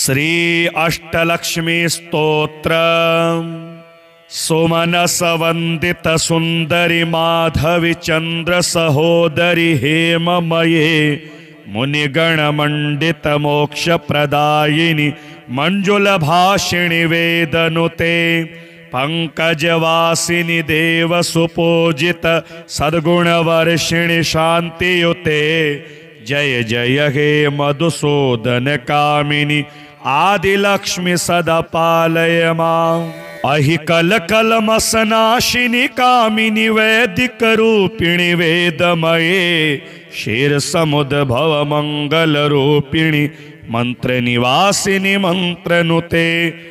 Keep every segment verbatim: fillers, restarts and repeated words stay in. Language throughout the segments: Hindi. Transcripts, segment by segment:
श्री अष्टलक्ष्मी स्तोत्र। सुमनस वंदित सुंदरी माधवी चंद्र सहोदरी हेममये मुनिगण मंडित मोक्ष प्रदायिनी मंजुल भाषिणी वेदनुते पंकजवासिनी देव सुपूजित सद्गुण वर्षिणी शांतियुते। जय जय हे मधुसूदन कामिनी आदिलक्ष्मी सदा पालय मां। अहि कल कलमसनाशिनी कामिनी वैदिक रूपिणी वेदमये क्षीर समुद्भव मंगल रूपिणी मंत्र निवासिनी मंत्रनुते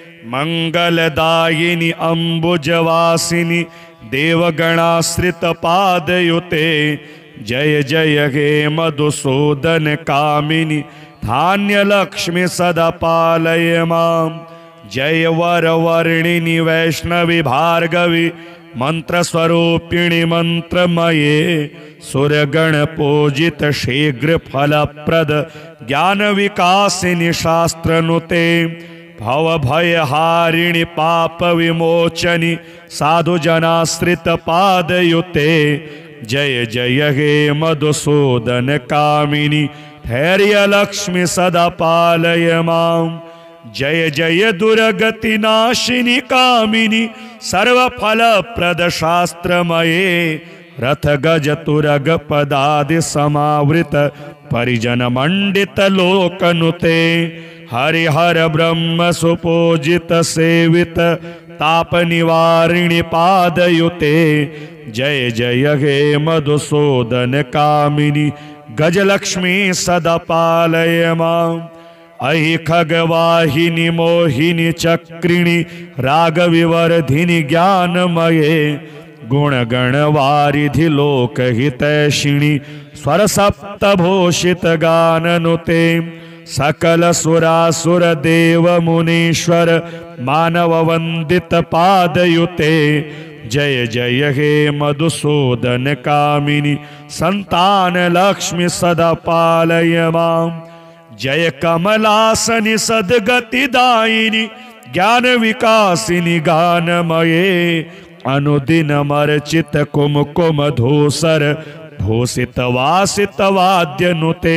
मंगलदायिनी अम्बुजवासिनी देवगणाश्रित पादयुते। जय जय हे मधुसूदन कामिनी धान्य लक्ष्मी सदा पालय मां। जय वर वर्णिनी वैष्णवी भार्गवी मंत्र स्वरूपिणी मंत्रमये सुरगण पूजित शीघ्र फलप्रद ज्ञान विकासिनी शास्त्रनुते भव भय हारिणी पाप विमोचनी साधु जनाश्रित पादयुते। जय जय हे मधुसूदन कामिनी धैर्य लक्ष्मी सदा पालय मां। जय जय दुर्गति नाशिनी कामिनी सर्व फल प्रद शास्त्रमये रथ गज तुरग पदादि समावृत परिजन मंडित लोकनुते हरिहर ब्रह्म सुपूजित सेवित ताप निवारिणी पादयुते। जय जय हे मधुसूदन कामिनी गजलक्ष्मी सदा पालय मां। अहि खगवाहिनी मोहिनी चक्रिणी राग विवर्धिनी ज्ञानमये गुणगण वारिधि लोकहितैषिणी स्वर सप्तभूषित गाननुते सकल सुरासुर देव मुनीश्वर मानव वंदित पादयुते। जय जय हे मधुसूदन कामिनी संतान लक्ष्मी सदा पालय मां। जय कमलासनि सद्गति दायिनी ज्ञान विकासिनी गानमये अनुदिन मर्चित कुमकुम धूसर भूषित वासित वाद्यनुते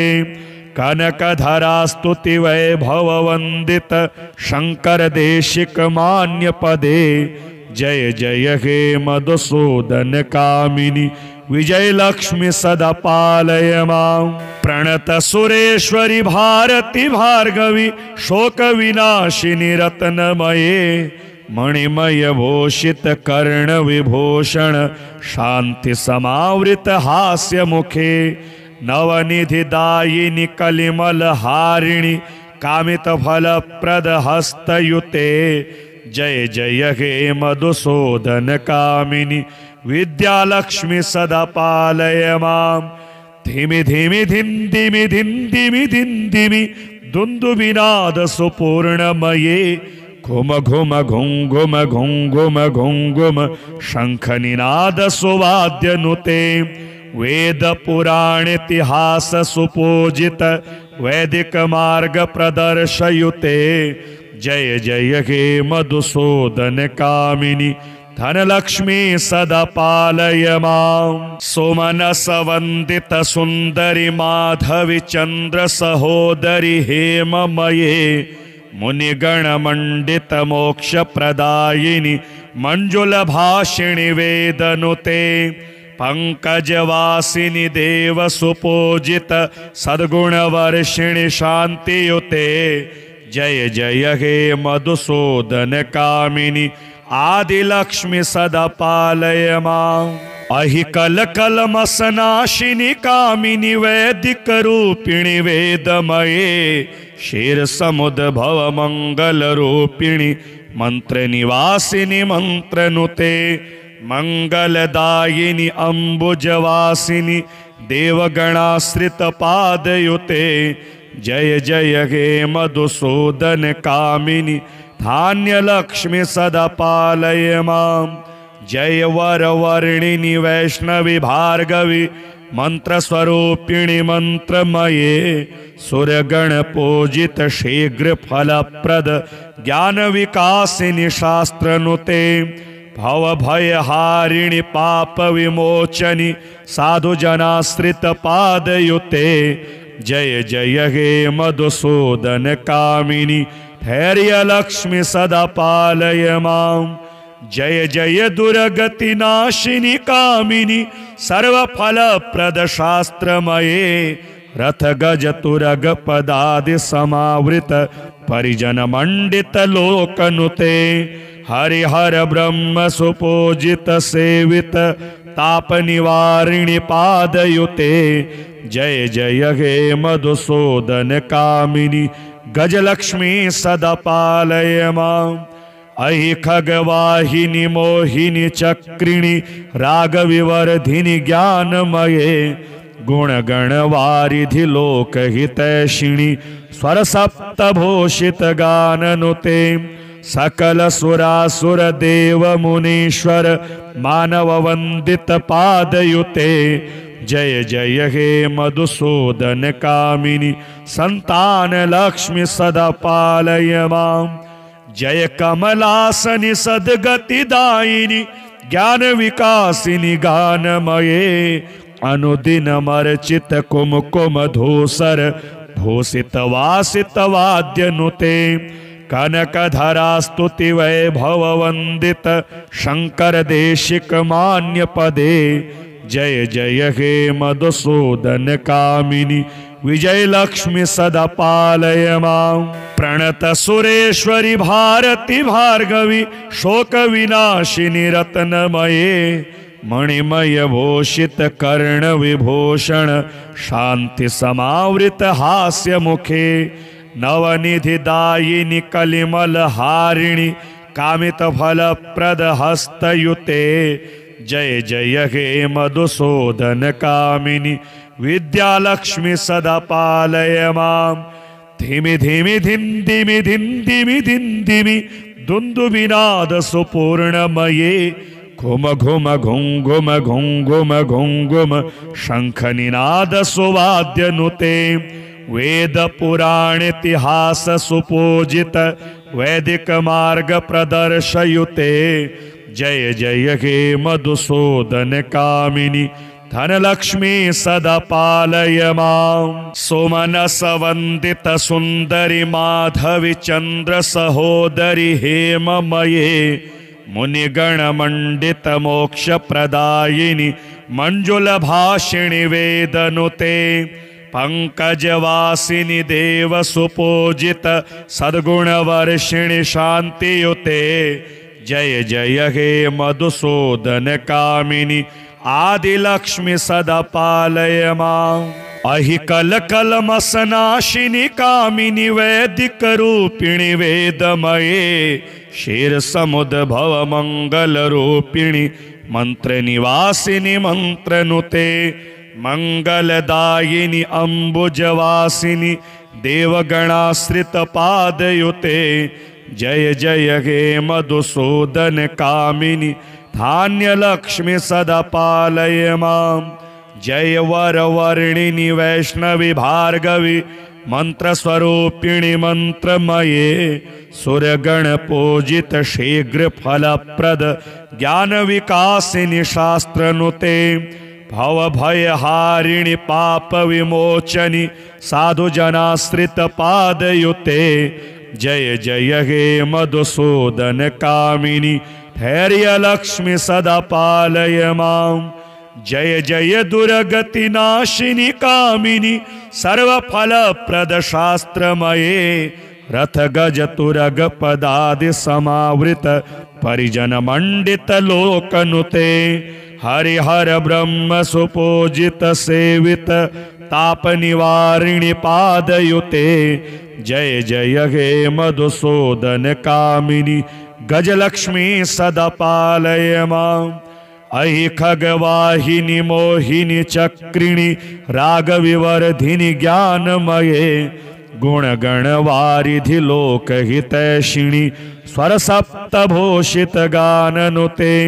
कनकधरा स्तुति वैभव वंदित शंकर देशिक मान्य पदे। जय जय हे मधुसूदन कामिनी विजय लक्ष्मी सदा पालय मां। प्रणत सुरेश्वरी भारती भार्गवी शोक विनाशिनी रत्नमये मणिमय भूषित कर्ण विभूषण शांति समावृत हास्य मुखे नवनिधि दायिनी कलिमल हारिणी कामित फल प्रद हस्तयुते। जय जय हे मधुसूदन कामिनी विद्यालक्ष्मी सदा पालय मां। धिमि धिमि धिं दिमि धिं दिमि धिं दिमि दुन्दुभिनाद सुपूर्णमये घुम घुम घुं घुम घुं घुम घुं घुम शंख निनाद सुवाद्यनुते वेद पुराण इतिहास सुपूजित वैदिक मार्ग प्रदर्शयुते। जय जय हे मधुसूदन कामिनी धनलक्ष्मी सदा पालय मां। सुमनस वंदित सुंदरी माधवी चंद्र सहोदरी हेममये मुनिगण मंडित मोक्ष प्रदायिनी मंजुल भाषिणी वेदनुते पंकजवासिनी देव सुपूजित सद्गुण वर्षिणी शांतियुते। जय जय हे मधुसूदन कामिनी आदिलक्ष्मी सदा पालय मां। अहि कल कलमसनाशिनी कामिनी वैदिक रूपिणी वेदमये क्षीर समुद्भव मंगल रूपिणी मंत्र निवासिनी मंत्रनुते मंगलदायिनी अम्बुजवासिनी देवगणाश्रित पादयुते। जय जय हे मधुसूदन कामिनी धान्य लक्ष्मी सदा पालय मां। जय वर वर्णिनी वैष्णवी भार्गवी मंत्रस्वरूपिणि मंत्रमये सुरगण पूजित शीघ्र फलप्रद ज्ञान विकासिनि शास्त्रनुते भव भय हारिणि पाप विमोचनि साधु जनाश्रित पादयुते जय जय हे मधुसूदन कामिनी धैर्य लक्ष्मी सदा पालय मां जय जय दुर्गति नाशिनी कामिनी सर्व फल प्रद शास्त्रमये रथ गज तुरग पदादि समावृत परिजन मंडित लोकनुते हरिहर ब्रह्म सुपूजित सेवित ताप निवारिणि पादयुते जय जय हे मधुसूदन कामिनी गजलक्ष्मी सदा पालय मां अहि खगवाहिनी मोहिनी चक्रिणी राग विवर्धिनी ज्ञानमये गुणगण वारिधि लोकहितैषिणी स्वर सप्तभूषित गाननुते सकल सुरासुर देव मुनीश्वर मानव वंदित पादयुते जय जय हे मधुसूदन कामिनी संतान लक्ष्मी सदा पालय मां जय कमलासनि सद्गति दायिनी ज्ञान विकासिनी गानमये अनुदिन मर्चित कुमकुम धूसर भूषित वासित वाद्यनुते कनकधरा स्तुति वैभव वंदित शंकर देशिक मान्य पदे जय जय हे मधुसूदन कामिनी विजय लक्ष्मी सदा पालय मां प्रणत सुरेश्वरी भारती भार्गवी शोक विनाशिनी रत्नमये मणिमय भूषित कर्ण विभूषण शांति समावृत हास्य मुखे नवनिधि दायिनी कलिमल हारिणी कामित फल प्रद हस्तयुते जय जय हे मधुसूदन कामिनी विद्यालक्ष्मी सदा पालय मां धीमि धीमि धिं दिमि धिं दिमि धिं दिमि दुन्दुभिनाद सुपूर्णमये घुम घुम घुं घुम घुं घुम घुं घुम शंख निनाद सुवाद्यनुते वेद पुराण इतिहास सुपूजित वैदिक मार्ग प्रदर्शयुते जय जय हे मधुसूदन कामिनी धनलक्ष्मी सदा पालय मां सुमनस वंदित सुंदरी माधवी चंद्र सहोदरी हेममये मुनिगण मंडित मोक्ष प्रदायिनी मंजुल भाषिणी वेदनुते पंकजवासिनी देव सुपूजित सद्गुण वर्षिणी शांतियुते जय जय हे मधुसूदन कामिनी आदिलक्ष्मी सदा पालय मां अहि कल कलमसनाशिनी कामिनी वैदिक रूपिणी वेदमये क्षीर समुद भव मंगल रूपिणी मंत्र निवासिनी मंत्रनुते मंगलदायिनी अम्बुजवासिनी देवगणाश्रित पादयुते जय जय हे मधुसूदन कामिनी धान्य लक्ष्मी सदा पालय मां जय वर वर्णिनी वैष्णवी भार्गवी मंत्र स्वरूपिणी मंत्रमये सुरगण पूजित शीघ्र फलप्रद ज्ञान विकासिनी शास्त्रनुते भव भय हारिणि पाप विमोचनि साधु जनाश्रित पादयुते जय जय हे मधुसूदन कामिनी धैर्य लक्ष्मी सदा पालय मां जय जय दुर्गति नाशिनी कामिनी सर्व फल प्रद शास्त्रमये रथ गज तुरग पदादि समावृत परिजन मंडित लोकनुते हरिहर ब्रह्म सुपूजित सेवित ताप निवारिणि पादयुते जय जय हे मधुसूदन कामिनी गजलक्ष्मी सदा पालय मां अहि खगवाहिनी मोहिनी चक्रिणी राग विवर्धिनी ज्ञानमये गुणगण वारिधि लोकहितैषिणी स्वर सप्तभूषित गाननुते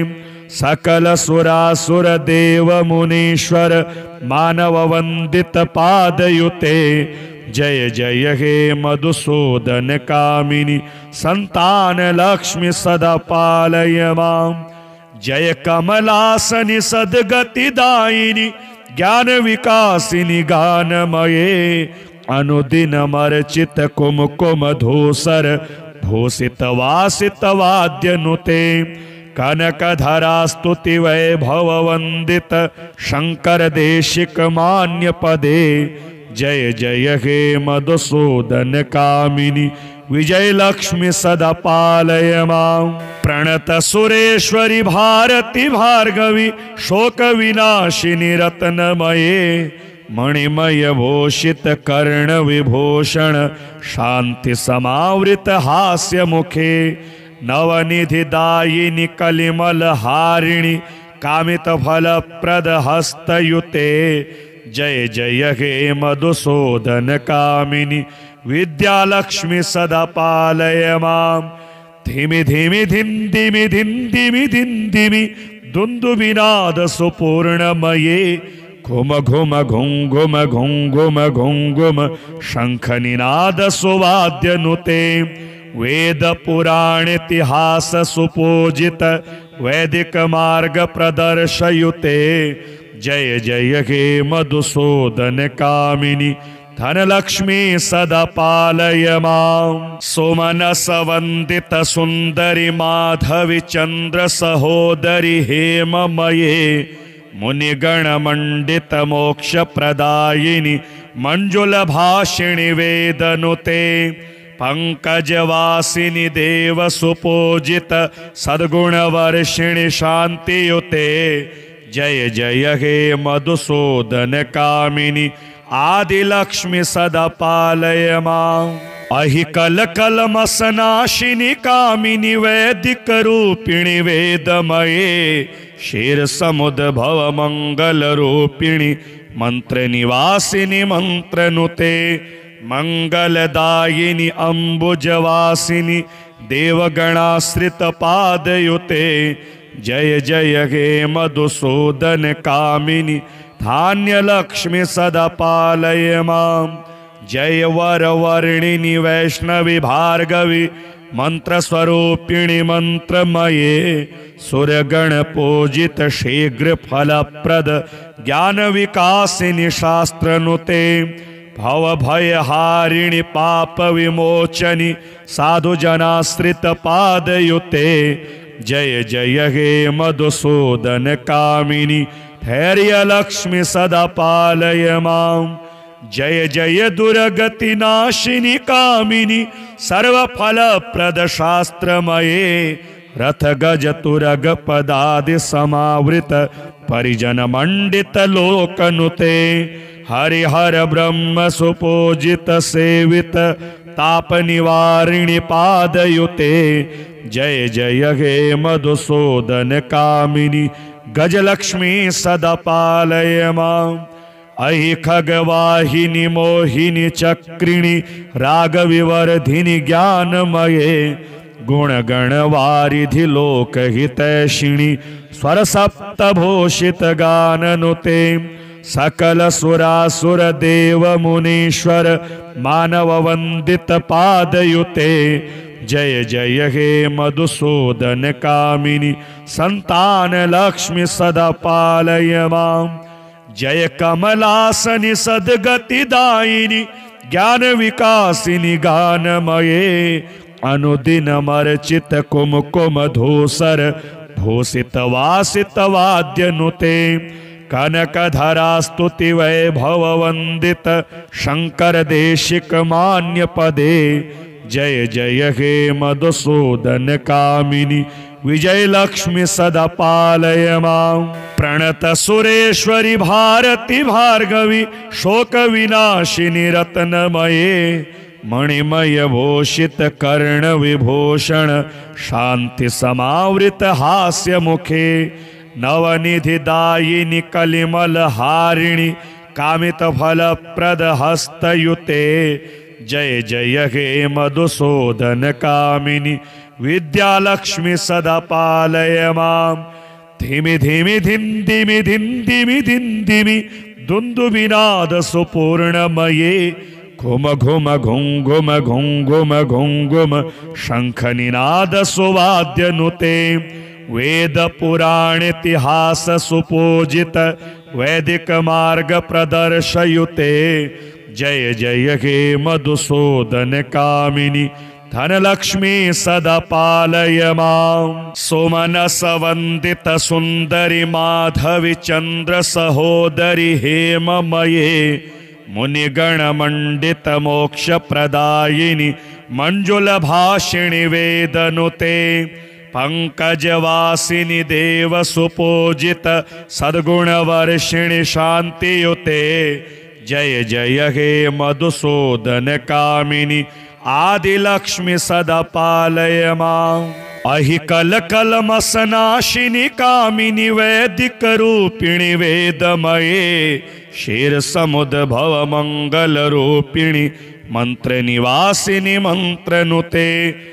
सकल सुरासुर देव मुनीश्वर मानव वंदित पादयुते जय जय हे मधुसूदन कामिनी संतान लक्ष्मी सदा पालय मां। जय कमलासनि सद्गतिदायिनी ज्ञान विकासिनी गानमये अनुदिन मर्चित कुमकुम धूसर भूषित वासित वाद्य नुते कनकधरा स्तुति वैभव वंदित शंकर देशिक मान्य पदे जय जय हे मधुसूदन कामिनी विजय लक्ष्मी सदा पालय मां। प्रणत सुरेश्वरी भारती भार्गवी शोक विनाशिनी रत्नमये मणिमय भूषित कर्ण विभूषण शांति समावृत हास्य मुखे नवनिधि दायिनी कलिमल हारिणी कामित फल प्रद हस्तयुते जय जय हे मधुसूदन कामिनी विद्यालक्ष्मी सदा पालय मां। धिमि धिमि धिंदिमि धिंदिमि धिंदिमि दुंदुभिनाद सुपूर्णमये घुम घुम घुम घुम घुम घुम घुम घुम शंख निनाद सुवाद्य नुते वेद पुराण इतिहास सुपूजित वैदिक मार्ग प्रदर्शयुते जय जय हे मधुसूदन कामिनी धनलक्ष्मी सदा पालय मां। सुमनस वंदित सुंदरी माधवी चंद्र सहोदरी हेममये मुनिगण मंडित मोक्ष प्रदायिनी मंजुल भाषिणी वेदनुते पंकजवासिनी देव सुपूजित सद्गुण वर्षिणी शांतियुते जय जय हे मधुसूदन कामिनी आदिलक्ष्मी सदा पालय मां। अहि कल कलमसनाशिनी कामिनी वैदिक रूपिणी वेदमये क्षीर समुद्भव मंगल रूपिणी मंत्र निवासिनी मंत्र नुते मंगलदायिनी अंबुजवासिनी देवगणाश्रित पादयुते जय जय हे मधुसूदन कामिनी धान्य लक्ष्मी सदा पालय मां। जय वर वर्णिनी वैष्णवी भार्गवी मंत्र स्वरूपिणी मंत्रमये सुरगण पूजित शीघ्र फलप्रद ज्ञान विकासिनी शास्त्र नुते भव भय हारिणी पाप विमोचनी साधु जनाश्रित पादयुते जय जय हे मधुसूदन कामिनी धैर्य लक्ष्मी सदा पालय मां। जय जय दुर्गति नाशिनी कामिनी सर्व फल प्रद शास्त्रमये रथ गज तुरग पदादि समावृत परिजन मंडित लोकनुते हरिहर ब्रह्म सुपूजित सेवित ताप निवारिणी पादयुते जय जय हे मधुसूदन कामिनी गजलक्ष्मी सदा पालय मां। अहि खगवाहिनी मोहिनी चक्रिणी राग विवर्धिनी ज्ञानमये गुणगण वारिधि लोक हितैषिणी स्वर सप्तभूषित गाननुते सकल सुरासुर देव मुनीश्वर मानव वंदित पादयुते जय जय हे मधुसूदन कामिनी संतान लक्ष्मी सदा पालय मां। जय कमलासनि सद्गतिदायिनी ज्ञान विकासिनी गानमये अनुदिन मर्चित कुमकुम धूसर भूषित वासित वाद्य नुते कनकधरा स्तुति वैभव वंदित शंकर देशिक मान्य पदे जय जय हे मधुसूदन कामिनी विजय लक्ष्मी सदा पालय मां। प्रणत सुरेश्वरी भारती भार्गवी शोक विनाशिनी रत्नमये मणिमय भूषित कर्ण विभूषण शांति समावृत हास्य मुखे नवनिधि दायिनी कलिमल हारिणी कामित फल प्रद हस्तयुते जय जय हे मधुसूदन कामिनी विद्यालक्ष्मी सदा पालय मां। धिमि धिमि धिन्दिमि धिन्दिमि धिन्दिमि दुन्दुभिनाद सुपूर्णमये घुम घुम घुं घुम घुं घुम घुं घुम शंखनिनाद सुवाद्यनुते वेद पुराण इतिहास सुपूजित वैदिक मार्ग प्रदर्शयुते जय जय हे मधुसूदन कामिनी धनलक्ष्मी सदा पालय मां सुमनस वंदित सुंदरी माधवी चंद्र सहोदरी हेममये मुनिगण मंडित मोक्ष प्रदायिनी मंजुल भाषिणी वेदनुते पंकजवासिनी देव सुपूजित सद्गुण वर्षिणी शांतियुते जय जय हे मधुसूदन कामिनी आदिलक्ष्मी सदा पालय मां अहि कल कलमसनाशिनी कामिनी वैदिक रूपिणी वेदमये क्षीर समुद्भव मंगल रूपिणी मंत्र निवासिनी मंत्रनुते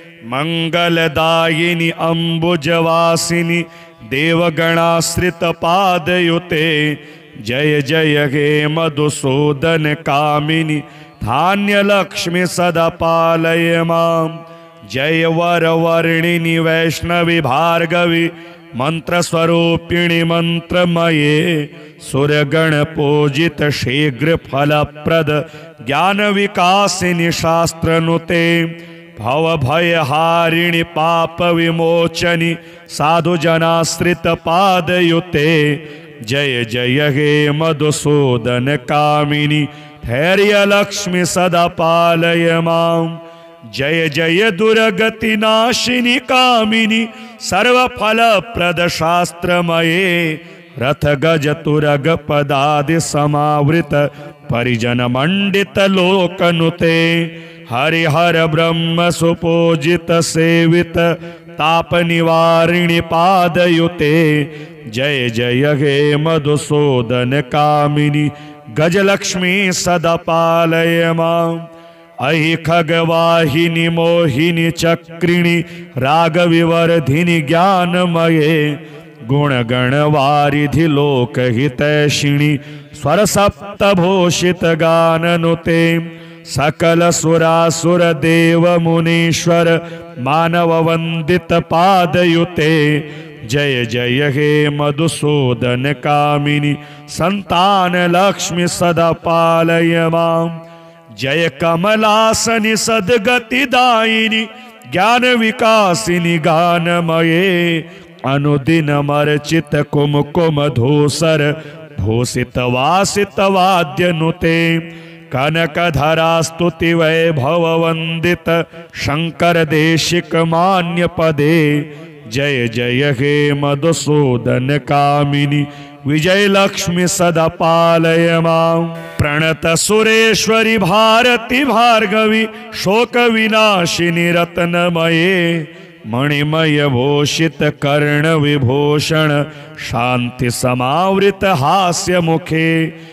मंगलदायिनी अम्बुजवासिनी देवगणाश्रित पादयुते जय जय हे मधुसूदन कामिनी धान्य लक्ष्मी सदा पालय मां जय वर वर्णिनी वैष्णवी भार्गवी मंत्र स्वरूपिणी मंत्रमये सुरगण पूजित शीघ्र फलप्रद ज्ञान विकासिनी शास्त्रनुते भव भय हारिणी पाप विमोचनी साधु जनाश्रित पादयुते जय जय हे मधुसूदन कामिनी धैर्य लक्ष्मी सदा पालय मां जय जय दुर्गति नाशिनी कामिनी सर्व फल प्रद शास्त्रमये रथ गज तुरग पदादि समावृत परिजन मंडित लोकनुते हरिहर ब्रह्म सुपूजित सेवित ताप निवारिणी पादयुते जय जय हे मधुसूदन कामिनी गजलक्ष्मी सदा पालय मां अहि खगवाहिनी मोहिनी चक्रिणी राग विवर्धिनी ज्ञानमये गुणगण वारिधि लोकहितैषिणी स्वर सप्तभूषित गाननुते सकल सुरासुर देव मुनीश्वर मानव वंदित पादयुते जय जय हे मधुसूदन कामिनी संतान लक्ष्मी सदा पालय मां जय कमलासनि सद्गति दायिनी ज्ञान विकासिनी गानमये अनुदिन मर्चित कुमकुम धूसर भूषित वासित वाद्यनुते कनकधरा स्तुति वैभव वंदित शंकर देशिक मान्य पदे जय जय हे मधुसूदन कामिनी विजय लक्ष्मी सदा पालय मां प्रणत सुरेश्वरी भारती भार्गवी शोक विनाशिनी रत्नमये मणिमय भूषित कर्ण विभूषण शांति समावृत हास्य मुखे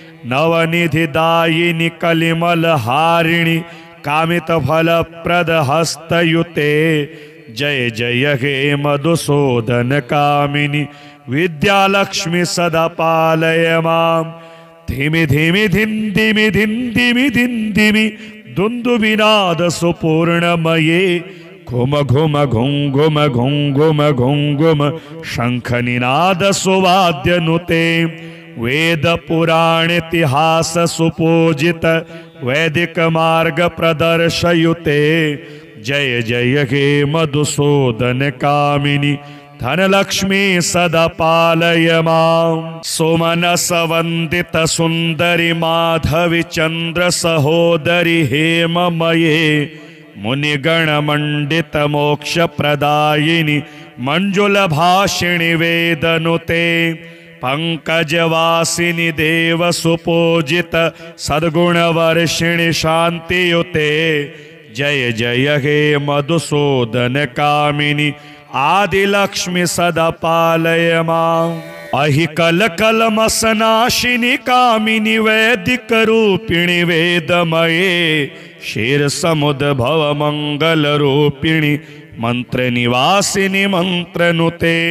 नवनिधि दायिनी कलिमल हारिणी कामित फल प्रद हस्तयुते जय जय हे मधुसूदन कामिनी विद्यालक्ष्मी सदा पालय मां धिमि धिमि धिन्दिमि धिन्दिमि धिन्दिमि दुन्दुभिनाद सुपूर्णमये घुम घुम घुं घुम घुं घुम घुं घुम शंखनिनाद सुवाद्यनुते वेद पुराण इतिहास सुपूजित वैदिक मार्ग प्रदर्शयुते जय जय हे मधुसूदन कामिनी धनलक्ष्मी सदा पालय मां सुमनस वंदित सुंदरी माधवी चंद्र सहोदरी हेममये मुनिगण मंडित मोक्ष प्रदायिनी मंजुल भाषिणी वेदनुते पंकजवासिनी देव सुपूजित सद्गुण वर्षिणी शांतियुते जय जय हे मधुसूदन कामिनी आदिलक्ष्मी सदा पालय मां अहि कल कलमसनाशिनी कामिनी वैदिक रूपिणी वेदमये क्षीर समुद्भव मंगल रूपिणी मंत्र निवासिनी मंत्रनुते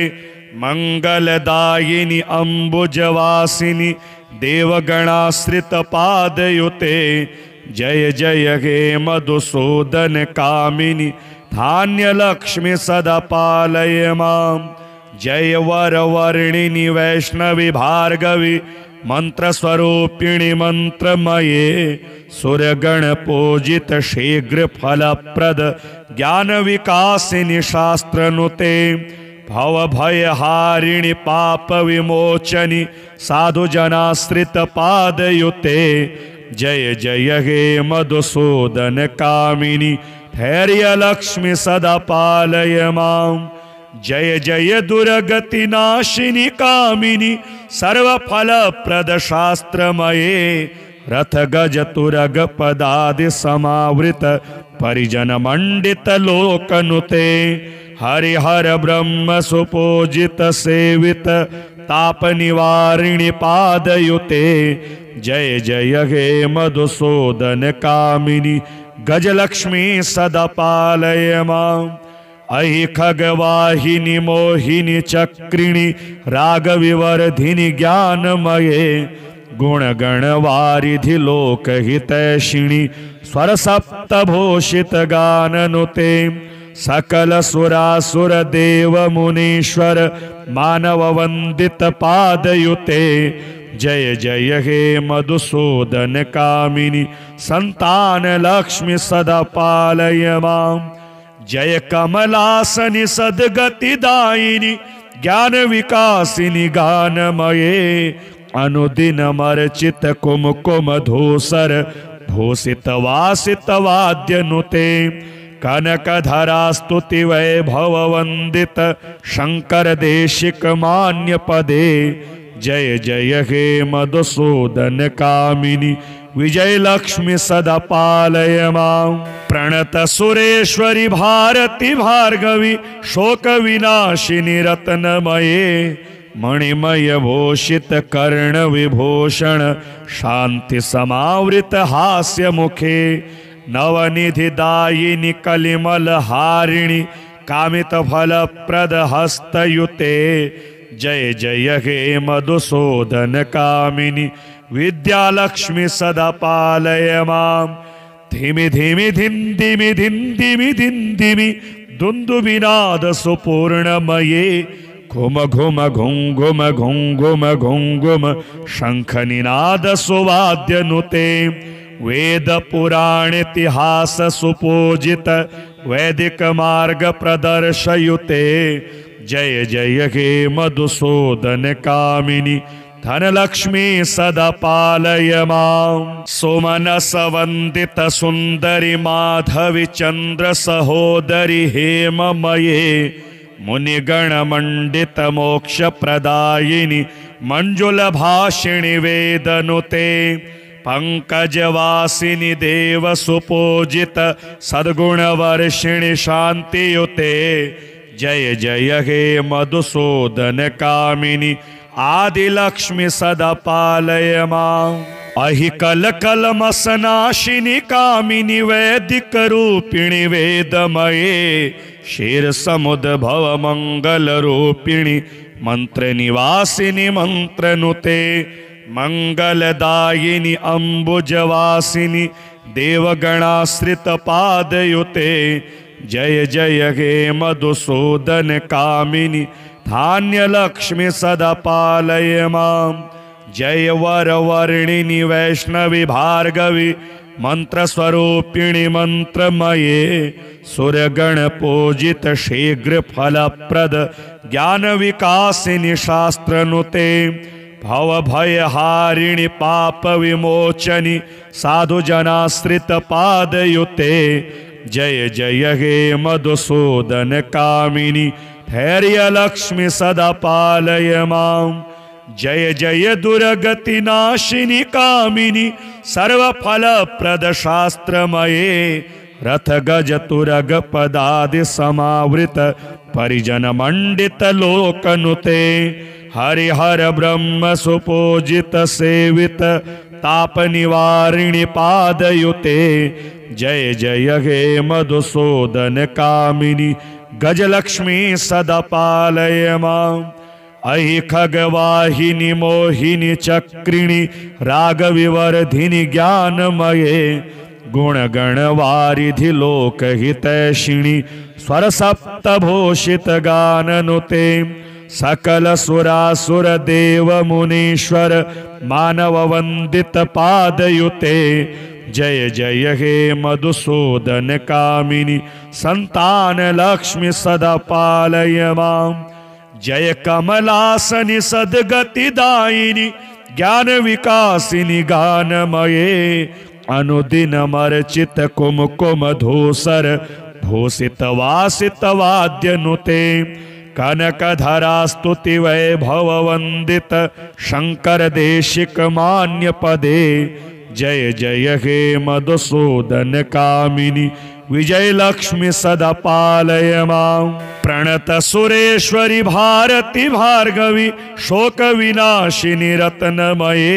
मंगलदायिनी अम्बुजवासिनी देवगणाश्रित पादयुते जय जय हे मधुसूदन कामिनी धान्य लक्ष्मी सदा पालय मां। जय वर वर्णिनी वैष्णवी भार्गवी मंत्र स्वरूपिणी मंत्रमये सुरगण पूजित शीघ्र फलप्रद ज्ञान विकासिनी शास्त्रनुते भव भय हारिणी पाप विमोचनी साधु जनाश्रित पादयुते जय जय हे मधुसूदन कामिनी धैर्य लक्ष्मी सदा पालय मां। जय जय दुर्गति नाशिनी कामिनी सर्व फल प्रद शास्त्रमये रथ गज तुरग पदादि समावृत परिजन मंडित लोकनुते हरिहर ब्रह्म सुपूजित सेवित ताप निवारिणी पादयुते जय जय हे मधुसूदन कामिनी गजलक्ष्मी सदा पालय मां। अहि खगवाहिनी मोहिनी चक्रिणी राग विवर्धिनी ज्ञानमये गुणगण वारिधि लोकहितैषिणी स्वर सप्तभूषित गाननुते सकल सुरासुर देव मुनीश्वर मानव वंदित पादयुते जय जय हे मधुसूदन कामिनी संतान लक्ष्मी सदा पालय मां। जय कमलासनि सद्गति दायिनी ज्ञान विकासिनी गानमये अनुदिन मर्चित कुमकुम धूसर भूषित वासित वाद्यनुते कनकधरा स्तुति वैभव वंदित शंकर देशिक मान्य पदे जय जय हे मधुसूदन कामिनी विजय लक्ष्मी सदा पालय मां। प्रणत सुरेश्वरी भारती भार्गवी शोक विनाशिनी रत्नमये मणिमय भूषित कर्ण विभूषण शांति समावृत हास्य मुखे नवनिधि दायिनी कलिमल हारिणी कामित फल प्रद हस्तयुते जय जय हे मधुसूदन कामिनी विद्या लक्ष्मी सदा पालय मां। धिमि धिमि धिम धिमि धिम धिमि धिम धिमि दुन्दुभिनाद सुपूर्णमये घुम घुम घुम घुम घुम घुम घुम घुम शंख निनाद सुवाद्यनुते वेद पुराण इतिहास सुपूजित वैदिक मार्ग प्रदर्शयुते जय जय हे मधुसूदन कामिनी धनलक्ष्मी सदा पालय मां। सुमनस वंदित सुंदरी माधवी चंद्र सहोदरी हेममये मुनिगण मंडित मोक्ष प्रदायिनी मंजुल भाषिणी वेदनुते पंकजवासिनी देव सुपूजित सद्गुण वर्षिणी शांतियुते जय जय हे मधुसूदन कामिनी आदि लक्ष्मी सदा पालय मां। अहि कल कलमसनाशिनी कामिनी वैदिक रूपिणी वेदमये क्षीर समुद्भव मंगल रूपिणी मंत्र निवासिनी मंत्रनुते मंगलदायिनी अम्बुजवासिनी देवगणाश्रित पादयुते जय जय हे मधुसूदन कामिनी धान्य लक्ष्मी सदा पालय मां। जय वर वर्णिनी वैष्णवी भार्गवी मंत्र स्वरूपिणी मंत्रमये सुरगण पूजित शीघ्र फलप्रद ज्ञान विकासिनी शास्त्रनुते भव भय हारिणी पाप विमोचनी साधु जनाश्रित पादयुते जय जय हे मधुसूदन कामिनी धैर्य लक्ष्मी सदा पालय मां। जय जय दुर्गति नाशिनी कामिनी सर्व फल प्रद शास्त्रमये रथ गज तुरग पदादि समावृत परिजन मंडित लोकनुते हरिहर ब्रह्म सुपूजित सेवित ताप निवारिणी पादयुते जय जय हे मधुसूदन कामिनी गजलक्ष्मी सदा पालय मां। अहि खगवाहिनी मोहिनी चक्रिणी रागविवर्धिनी ज्ञानमये गुणगणवारिधि लोकहितैषिणी स्वर सप्तभूषित गाननुते सकल सुरासुर देव मुनीश्वर मानव वंदित पादयुते जय जय हे मधुसूदन कामिनी संतान लक्ष्मी सदा पालय मां जय कमलासनि सद्गतिदायिनी ज्ञान विकासिनी गानमये अनुदिन मर्चित कुमकुम धूसर भूषित वासित वाद्य नुते कनकधरा स्तुति वैभव वंदित शंकर देशिक मान्य पदे जय जय हे मधुसूदन कामिनी विजय लक्ष्मी सदा पालय मां प्रणत सुरेश्वरी भारती भार्गवी शोक विनाशिनी रत्नमये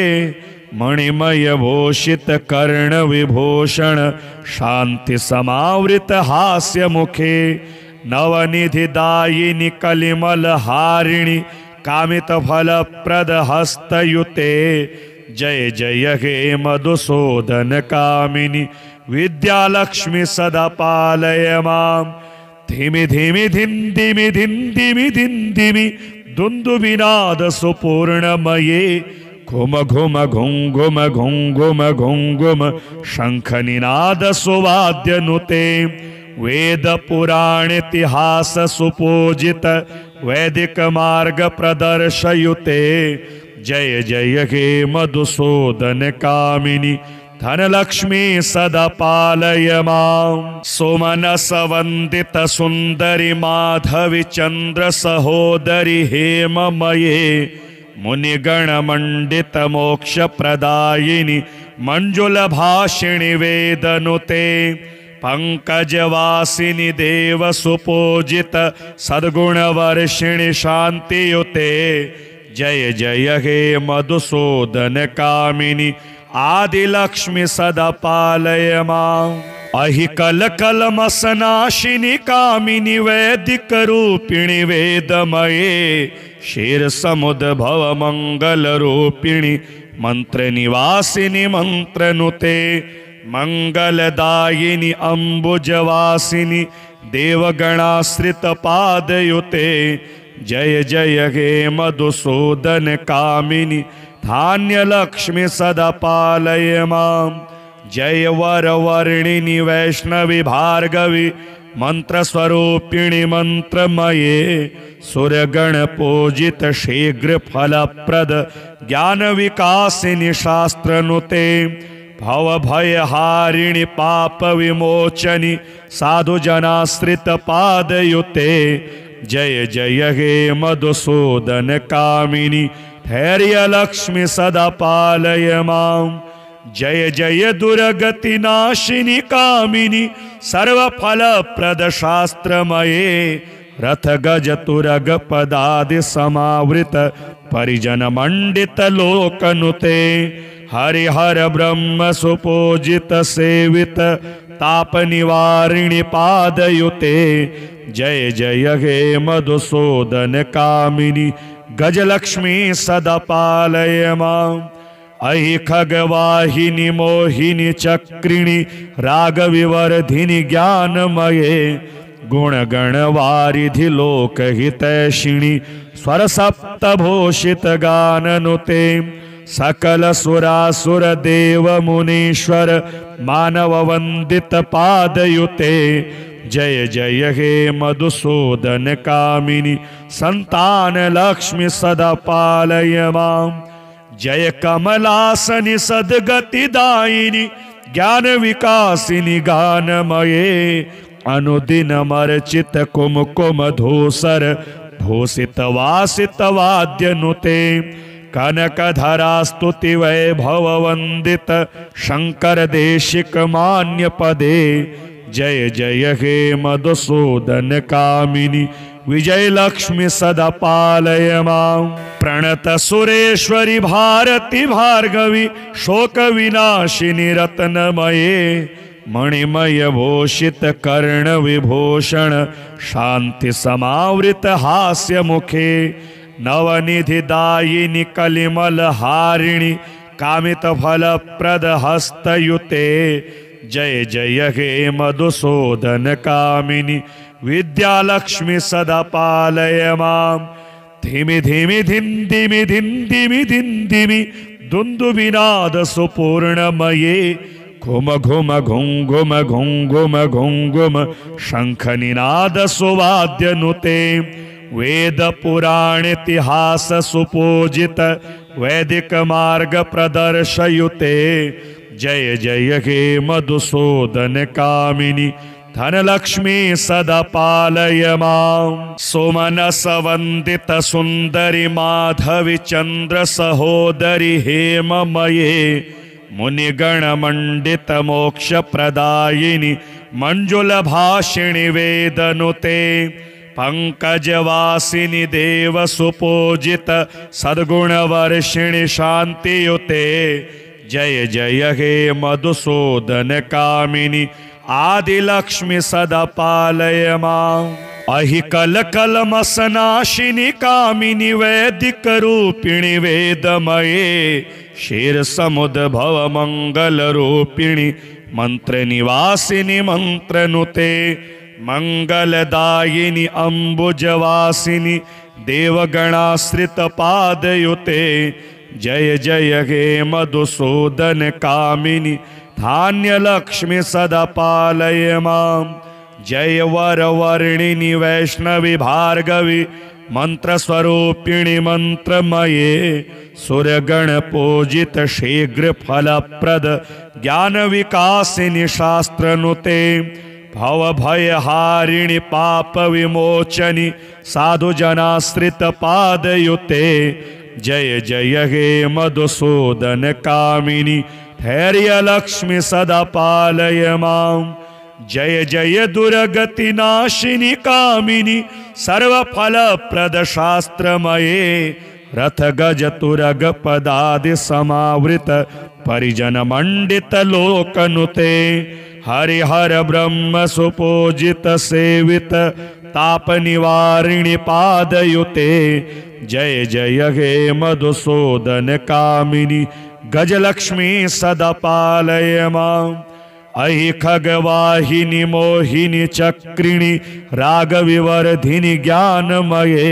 मणिमय भूषित कर्ण विभूषण शांति समावृत हास्य मुखे नवनिधि दायिनी कलिमल हारिणी कामित फल प्रद हस्तयुते जय जय हे मधुसूदन कामिनी विद्यालक्ष्मी सदा पालय मां धिमि धिमि धिंदिमि धिंदिमि धिंदिमि दुंदुभिनाद सुपूर्णमये घुम घुम घुं घुम घुं घुम घुं घुम शंख निनाद सुवाद्य नुते वेद पुराण इतिहास सुपूजित वैदिक मार्ग प्रदर्शयुते जय जय हे मधुसूदन कामिनी धनलक्ष्मी सदा पालय मां सुमनस वंदित सुंदरी माधवी चंद्र सहोदरी हेममये मुनिगण मंडित मोक्ष प्रदायिनी मंजुल भाषिणी वेदनुते पंकजवासिनी देव सुपूजित सद्गुण वर्षिणी शांतियुते जय जय हे मधुसूदन कामिनी आदिलक्ष्मी सदा पालय मां अहि कल कलमसनाशिनी कामिनी वैदिक रूपिणी वेदमये क्षीर समुद्भव मंगल रूपिणी मंत्र निवासिनी मंत्र नुते मंगलदायिनी अम्बुजवासिनी देवगणाश्रित पादयुते जय जय हे मधुसूदन कामिनी धान्य लक्ष्मी सदा पालय मां जय वर वर्णिनी वैष्णवी भार्गवी मंत्र स्वरूपिणी मंत्रमये सुरगण पूजित शीघ्र फलप्रद ज्ञान विकासिनी शास्त्रनुते भव भय हारिणी पाप विमोचनी साधु जनाश्रित पादयुते जय जय हे मधुसूदन कामिनी धैर्य लक्ष्मी सदा पालय मां जय जय दुर्गति नाशिनी कामिनी सर्व फल प्रद शास्त्रमये रथ गज तुरग पदादि समावृत परिजन मंडित लोकनुते हरिहर ब्रह्म सुपूजित सेवित ताप निवारिणी पादयुते जय जय हे मधुसूदन कामिनी गजलक्ष्मी सदा पालय मां अहि खगवाहिनी मोहिनी चक्रिणी रागविवर्धिनी ज्ञानमये गुणगणवारिधि लोकहितैषिणी स्वर सप्तभूषित गाननुते सकल सुरासुर देव मुनीश्वर मानव वंदित पादयुते जय जय हे मधुसूदन कामिनी संतान लक्ष्मी सदा पालय मां जय कमलासनि सद्गतिदायिनी ज्ञान विकासिनी गानमये अनुदिन मर्चित कुमकुम धूसर भूषित वासित वाद्य नुते कनकधरा स्तुति वैभव वंदित शंकर देशिक मान्य पदे जय जय हे मधुसूदन कामिनी विजय लक्ष्मी सदा पालय मां प्रणत सुरेश्वरी भारती भार्गवी शोक विनाशिनी रत्नमये मणिमय भूषित कर्ण विभूषण शांति समावृत हास्य मुखे नवनिधिदायिनि कलिमलहारिणि कामितफलप्रदहस्तयुते जय जय हे मधुसूदन कामिनि विद्यालक्ष्मी सदा पालय मां। धिमि धिमि धिं धिमि धिं धिमि धिं धिमि दुन्दुभिनाद सुपूर्णमये घुम घुम घुं घुम घुं घुम घुं घुम शंखनिनाद सुवाद्यनुते वेद पुराण इतिहास सुपूजित वैदिक मार्ग प्रदर्शयुते जय जय हे मधुसूदन कामिनि धनलक्ष्मी सदा पालय मां। सुमनस वंदित सुंदरी माधवी चंद्र सहोदरी हेममये मुनिगण मंडित मोक्ष प्रदायिनि मंजुल भाषिणि वेदनुते पंकजवासिनि देव सुपूजित सद्गुण वर्षिणि शांतियुते जय जय हे मधुसूदन कामिनि आदिलक्ष्मी सदा पालय मां। अहि कल कलमसनाशिनि कामिनि वैदिक रूपिणि वेदमये क्षीर समुद्भव मंगल रूपिणि मंत्र निवासिनि मंत्रनुते मंगलदायिनि अम्बुजवासिनि देवगणाश्रित पादयुते जय जय हे मधुसूदन कामिनि धान्य लक्ष्मी सदा पालय मां। जय वर वर्णिनि वैष्णवी भार्गवी मंत्र स्वरूपिणि मंत्रमये सुरगण पूजित शीघ्र फलप्रद ज्ञान विकासिनि शास्त्रनुते भव भयहारिणि पाप विमोचनि साधु जनाश्रित पादयुते जय जय हे मधुसूदन कामिनि धैर्य लक्ष्मी सदा पालय मां। जय जय दुर्गति नाशिनि कामिनि सर्वफलप्रद शास्त्रमये रथ गज तुरग पदादि समावृत परिजन मंडित लोकनुते हरिहर ब्रह्म सुपूजित सेवित ताप निवारिणि पादयुते जय जय हे मधुसूदन कामिनि गजलक्ष्मी सदा पालय मां। अहि खगवाहिनि मोहिनि चक्रिणि रागविवर्धिनि ज्ञानमये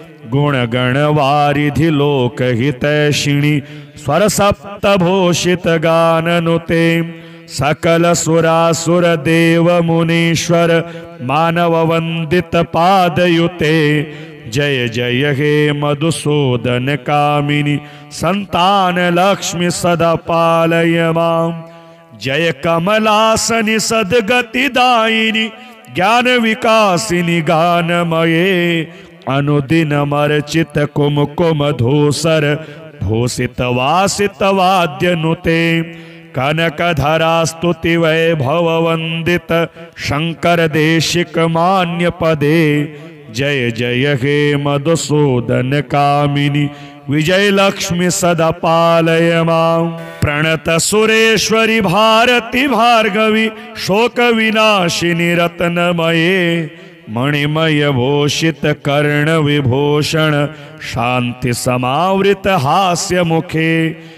गुणगणवारिधि लोकहितैषिणि स्वरसप्तभूषित गाननुते सकल सुरासुर देव मुनीश्वर मानव वंदित पादयुते जय जय हे मधुसूदन कामिनि संतान लक्ष्मी सदा पालय मां। जय कमलासनि सद्गतिदायिनि ज्ञान विकासिनि गानमये अनुदिनमर्चित कुमकुम धूसर भूषित वासित वाद्यनुते कनकधरा स्तुति वैभव वंदित शंकर देशिक मान्य पदे जय जय हे मधुसूदन कामिनि विजय लक्ष्मी सदा पालय मां। प्रणत सुरेश्वरी भारती भार्गवी शोक विनाशिनी रत्नमये मणिमय भूषित कर्ण विभूषण शांति समावृत हास्य मुखे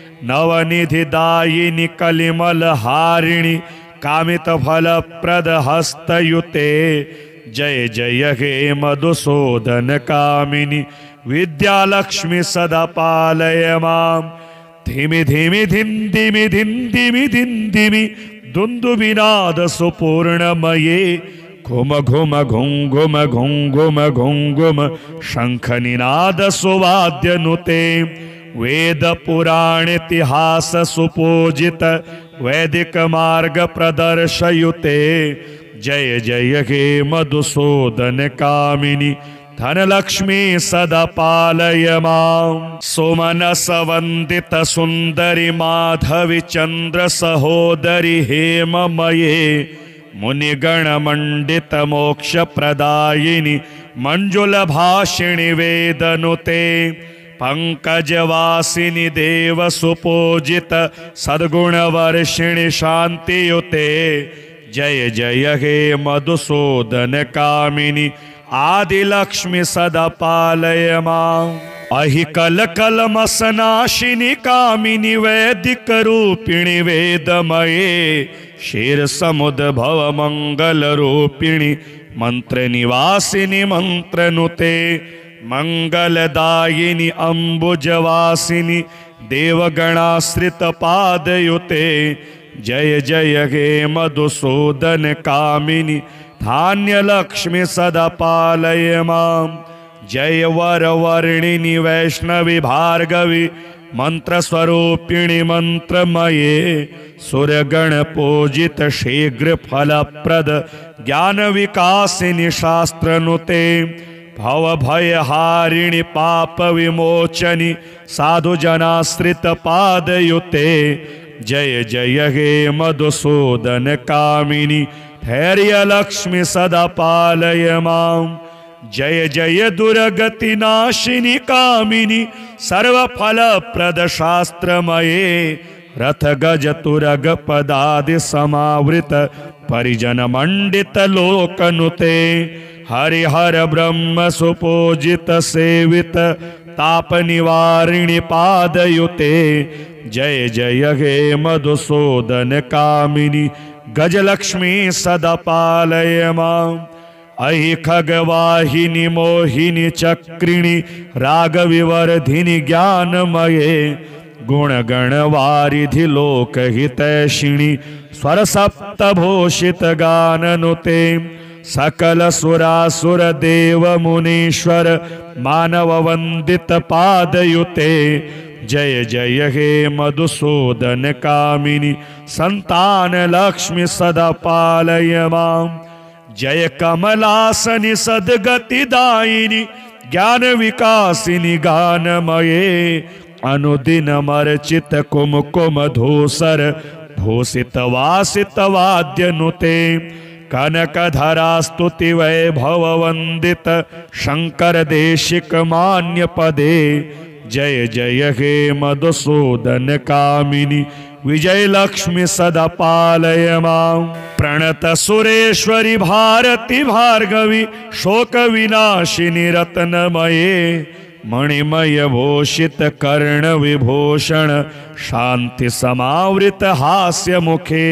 नवनिधिदायिनि कलिमल हारिणि कामित फलप्रद हस्तयुते जय जय हे मधुसूदन कामिनि विद्यालक्ष्मी सदा पालय मां। धिमि धिमि धिं धिमि धिं धिमि धिं धिमि दुन्दुभिनाद सुपूर्णमये घुम घुम घुं घुम घुं घुम घुं घुम शंखनिनाद सुवाद्यनुते वेद पुराण इतिहास सुपूजित वैदिक मार्ग प्रदर्शयुते जय जय हे मधुसूदन कामिनि धनलक्ष्मी सदा पालय मां। सुमनस वंदित सुंदरी माधवी चंद्र सहोदरी हेममये मुनिगण मंडित मोक्ष प्रदायिनि मंजुल भाषिणि वेदनुते पंकजवासिनि देव सुपूजित सद्गुण वर्षिणि शांतियुते जय जय हे मधुसूदन कामिनि आदिलक्ष्मी सदा पालय मां। अहि कल कलमसनाशिनी कामिनी वैदिक रूपिणी वेदमये क्षीर समुद्भव मंगल रूपिणी मंत्र निवासिनी मंत्र नुते मंगलदायिनी अम्बुजवासिनी देवगणाश्रित पादयुते जय जय हे मधुसूदन कामिनी धान्य लक्ष्मी सदा पालय मां जय वर वर्णिनी वैष्णवी भार्गवी मंत्र स्वरूपिणी मंत्रमये सुरगण पूजित शीघ्र फलप्रद ज्ञान विकासिनी शास्त्र नुते भव भय हारिणी पाप विमोचनी साधु जनाश्रित पादयुते जय जय हे मधुसूदन कामिनी धैर्य लक्ष्मी सदा पालय मां जय जय दुर्गति नाशिनी कामिनी सर्व फल प्रद शास्त्रमये रथ गज तुरग पदादि समावृत परिजन मंडित लोकनुते हरिहर ब्रह्म सुपूजित सेवित ताप निवारिणी पादयुते जय जय हे मधुसूदन कामिनी गजलक्ष्मी सदा पालय मां अहि खगवाहिनी मोहिनी चक्रिणी राग विवर्धिनी ज्ञानमये गुणगण वारिधि लोकहितैषिणी स्वर सप्तभूषित गाननुते सकल सुरासुर देव मुनीश्वर मानव वंदित पादयुते जय जय हे मधुसूदन कामिनी संतान लक्ष्मी सदा पालय मां जय कमलासनि सद्गति दायिनी ज्ञान विकासिनी गानमये अनुदिन मर्चित कुमकुम धूसर भूषित वासित वाद्य नुते कनकधरा स्तुति वैभव वंदित शंकर देशिक मान्य पदे जय जय हे मधुसूदन कामिनी विजय लक्ष्मी सदा पालय मां प्रणत सुरेश्वरी भारती भार्गवी शोक विनाशिनी रत्नमये मणिमय भूषित कर्ण विभूषण शांति समावृत हास्य मुखे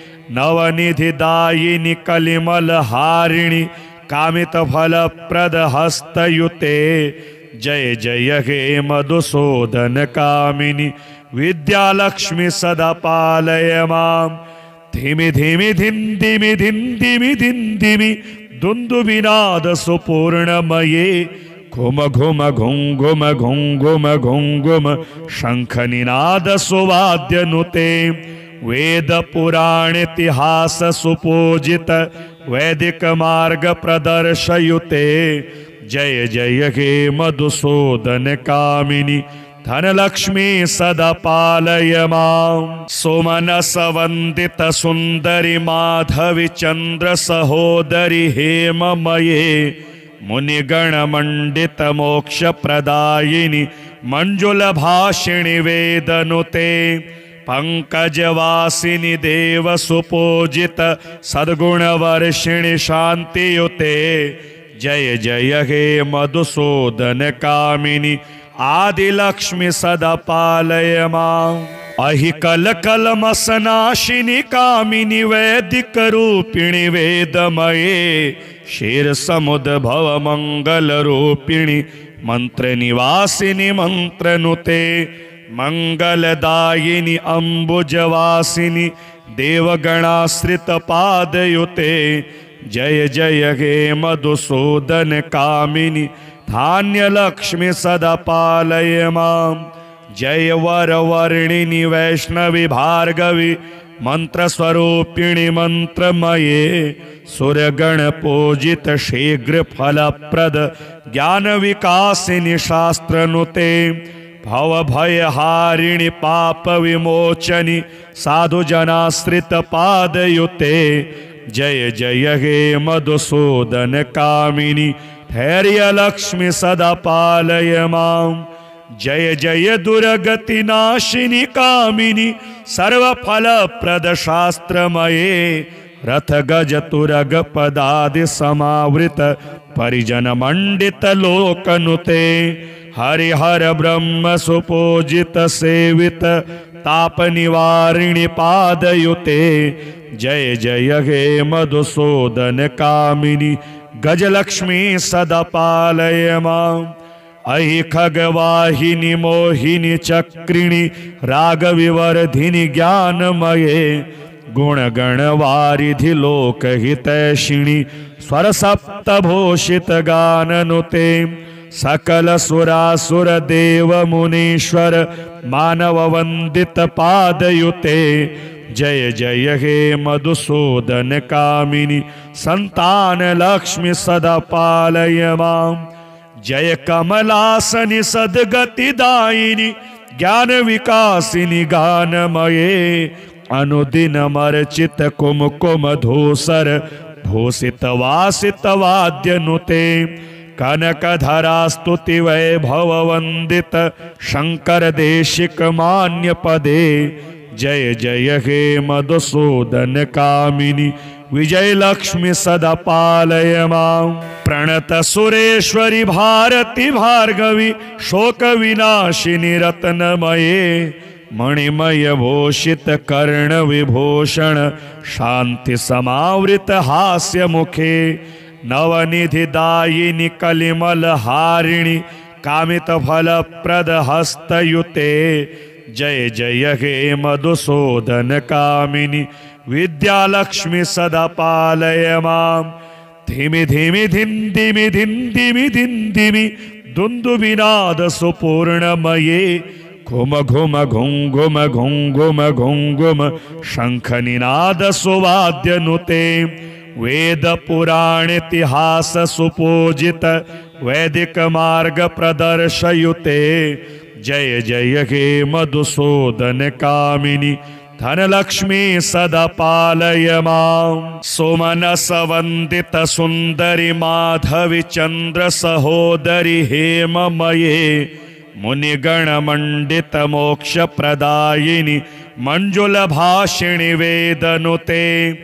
नवनिधि दायिनी कलिमल हारिणी कामित फल प्रद हस्तयुते जय जय हे मधुसूदन कामिनी विद्यालक्ष्मी सदा पालय मां धिमि धिमि धिन्दिमि धिन्दिमि धिन्दिमि दुन्दुभिनाद सुपूर्णमये घुम घुम घुं घुम घुं घुम घुं घुम शंख निनाद सुवाद्य नुते वेद पुराण इतिहास सुपूजित वैदिक मार्ग प्रदर्शयुते जय जय हे मधुसूदन कामिनी धनलक्ष्मी सदा पालय मां सुमनस वंदित सुंदरी माधवी चंद्र सहोदरी हेममये मुनिगण मंडित मोक्ष प्रदायिनी मंजुल भाषिणी वेदनुते पंकजवासिनी देव सुपूजित सद्गुण वर्षिणी शांतियुते जय जय हे मधुसूदन कामिनी आदिलक्ष्मी सदा पालय मां अहि कल कलमसनाशिनी कामिनी वैदिक रूपिणी वेदमये क्षीर समुद्भव मंगल रूपिणी मंत्र निवासिनी मंत्र नुते मंगलदायिनी अम्बुजवासिनी देवगणाश्रित पादयुते जय जय हे मधुसूदन कामिनी धान्य लक्ष्मी सदा पालय मां जय वर वर्णिनी वैष्णवी भार्गवी मंत्र स्वरूपिणी मंत्रमये सुरगण पूजित शीघ्र फलप्रद ज्ञान विकासिनी शास्त्र नुते भव भय हारिणी पाप विमोचनी साधु जनाश्रित पादयुते जय जय हे मधुसूदन कामिनी धैर्य लक्ष्मी सदा पालय मां जय जय दुर्गति नाशिनी कामिनी सर्व फल प्रद शास्त्रमये रथ गज तुरग पदादि समावृत परिजन मंडित लोकनुते हरिहर ब्रह्म सुपूजित सेवित ताप निवारिणि पादयुते जय जय हे मधुसूदन कामिनी गजलक्ष्मी सदा पालय माम्। अहि खगवाहिनी मोहिनी चक्रिणी रागविवर्धिनि ज्ञानमये गुणगणवारिधि लोकहितैषिणि स्वरसप्तभूषित गाननुते सकल सुरासुर देव मुनीश्वर मानव वंदित पादयुते जय जय हे मधुसूदन कामिनी संतान लक्ष्मी सदा पालय माम्। जय कमलासनि सद्गति दायिनी ज्ञान विकासिनी गानमये अनुदिन मर्चित कुमकुम धूसर भूषित वासित वाद्यनुते कनकधरा स्तुति वैभव वंदित शंकर देशिक मान्य पदे जय जय हे मधुसूदन कामिनी विजय लक्ष्मी सदा पालय माम्। प्रणत सुरेश्वरी भारती भार्गवी शोक विनाशिनी रत्नमये मणिमय भूषित कर्ण विभूषण शांति समावृत हास्य मुखे नवनिधि दायिनी कलिमल हारिणी कामित फल प्रद हस्तयुते जय जय हे मधुसूदन कामिनी विद्यालक्ष्मी सदा पालय माम्। धिमि धिमि धिम धिमि धिम धिमि धिम धिमि दुन्दुभिनाद सुपूर्णमये घुम घुम घुम घुम घुम घुम घुम घुम शंख निनाद सुवाद्यनुते वेद पुराण इतिहास सुपूजित वैदिक मार्ग प्रदर्शयुते जय जय हे मधुसूदन कामिनी धनलक्ष्मी सदा पालय माम्। सुमनस वंदित सुंदरी माधवी चंद्र सहोदरी हेममये मुनिगण मंडित मोक्ष प्रदायिनी मंजुल भाषिणी वेदनुते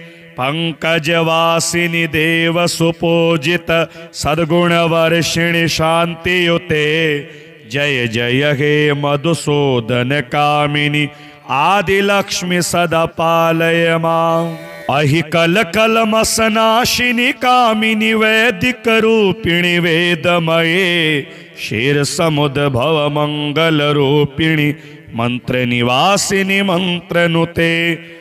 पंकजवासिनी देव सुपूजित सद्गुण वर्षिणी शांतियुते जय जय हे मधुसूदन कामिनी आदिलक्ष्मी सदा पालय माम्। अहि कल कलमसनाशिनी कामिनी वैदिक रूपिणी वेदमये क्षीर समुद्भव मंगल रूपिणी मंत्र निवासिनी मंत्रनुते